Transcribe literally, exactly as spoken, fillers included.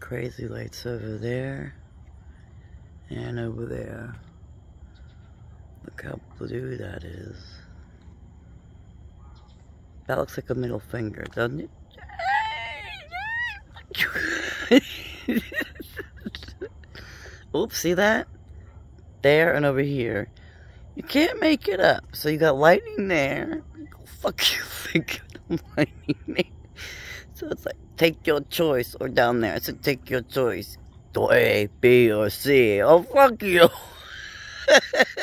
crazy lights over there and over there. Look how blue that is. That looks like a middle finger, doesn't it? Oops, see that? There and over here. You can't make it up. So you got lightning there. Fuck you, think lightning there. So it's like, take your choice. Or down there, I said, take your choice. Go A, B, or C. Oh, fuck you.